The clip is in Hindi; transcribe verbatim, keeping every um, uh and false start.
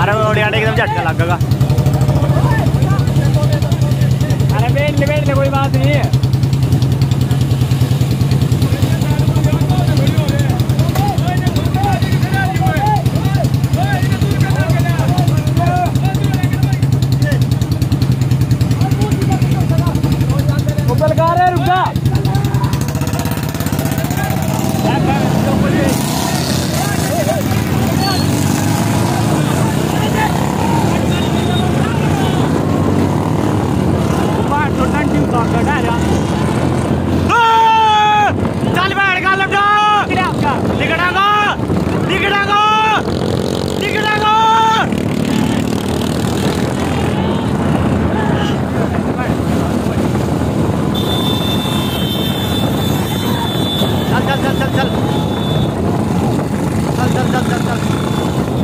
अरे ओडिया एकदम झटका लगेगा। अरे बैठ ले बैठ ले कोई बात नहीं है। चल बैठ गा लटा निकड़ागा निकड़ागा निकड़ागा चल चल चल चल चल चल चल चल चल चल